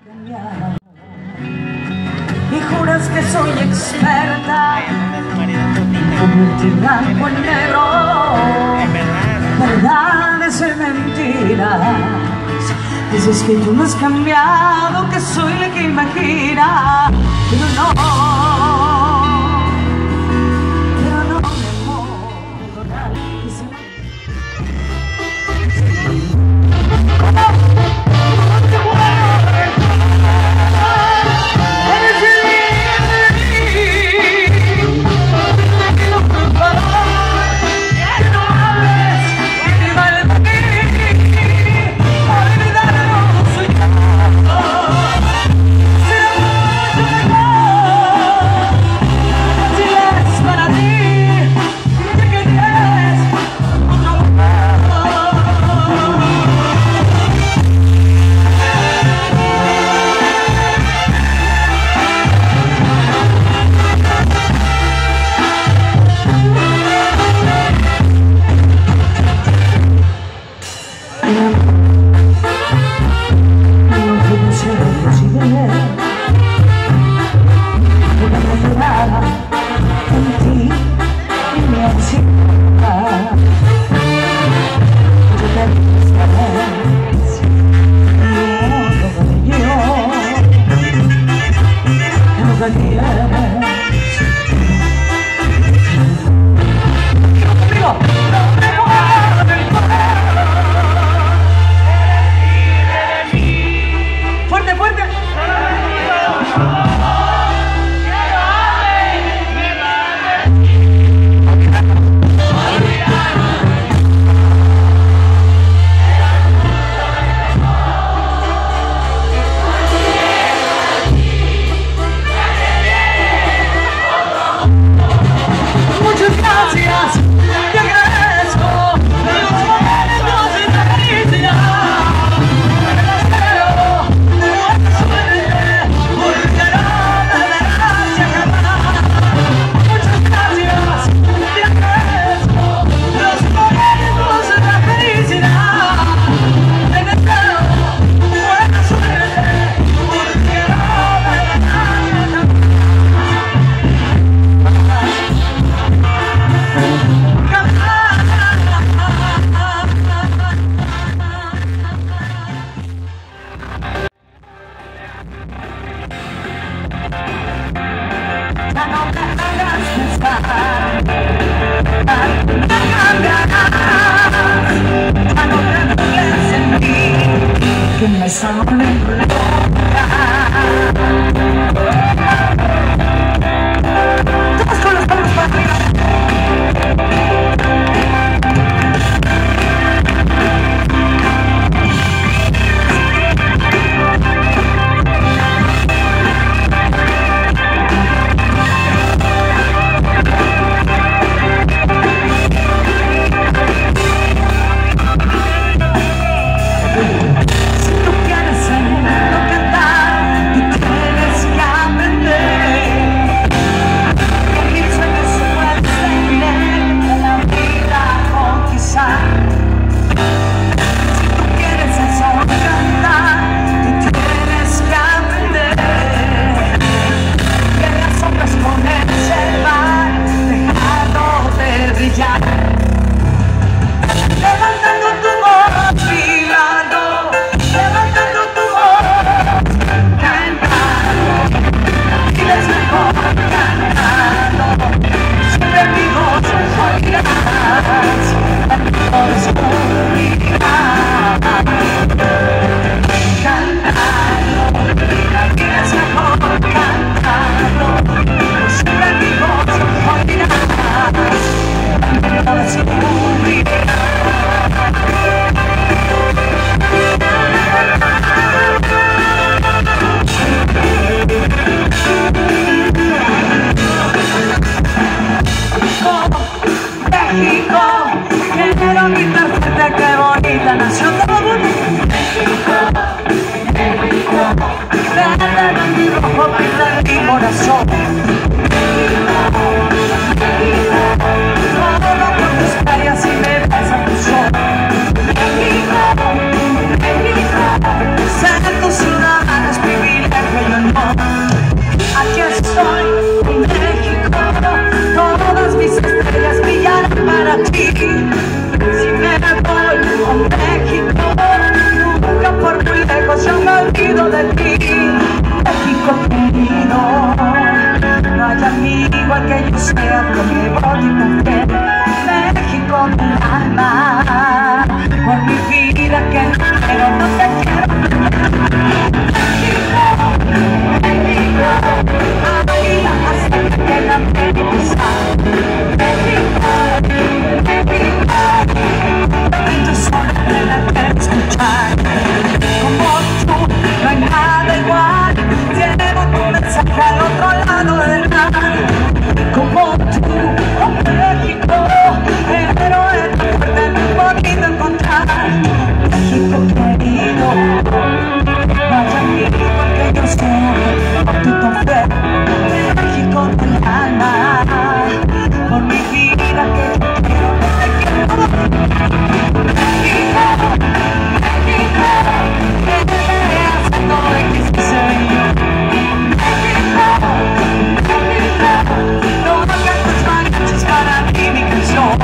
Y juras que soy experta en convertir blanco en negro, verdades en mentiras. Dices que tú no has cambiado, que soy la que imagina, pero no, mi amor, que me sale todos con los manos para arriba. Si tú quieres cantar pero no te quiero. México, águila azul que la pesa. México, México, solo te escuchar. Como tú, no hay nada igual. Llevo tu mensaje al otro lado del mar. Como tú, oh México, el héroe tan fuerte no he podido encontrar. México querido, vaya amigo que yo soy, por tu confianza. México del alma, por mi vida que yo quiero, no te quiero. México, México, que me hace todo el que soy yo. México, México, todas tus mariachis para ti mi canción.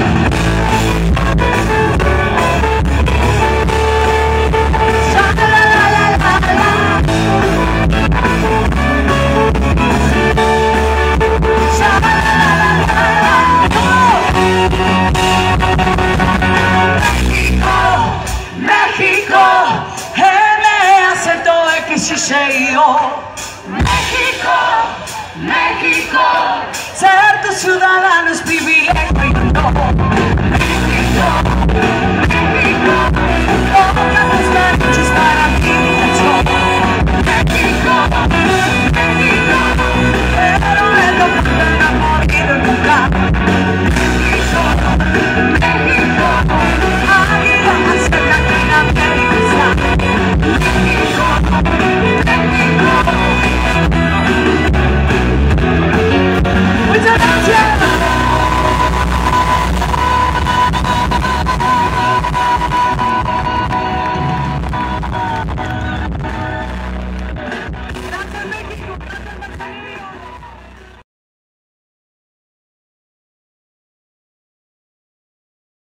México, me aceptó que sí soy yo. México, México, ser tu ciudadano es privilegio y honor.